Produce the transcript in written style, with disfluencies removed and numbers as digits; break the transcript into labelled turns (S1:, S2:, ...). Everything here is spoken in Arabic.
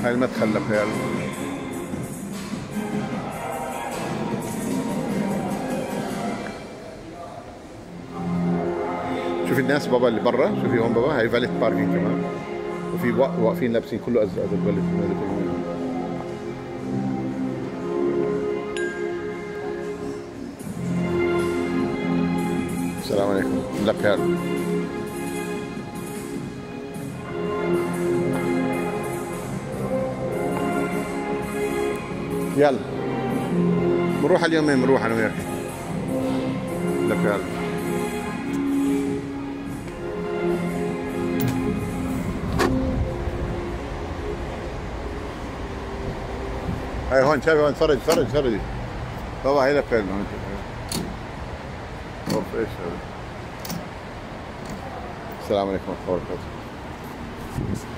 S1: هاي المدخل لبيال. شوفي الناس بابا اللي برا، شوفي هون بابا، هاي فاليت باركينج كمان، وفي واقفين لابسين كله ازرق بالفاليت. السلام عليكم. لبيال. يلا بنروح اليومين، بنروح انا وياك. لبيال. هاي هون شايفي هون، تفرج تفرج تفرجي بابا، هاي لبيال هون. اوف ايش هذا. السلام عليكم ورحمة الله وبركاته.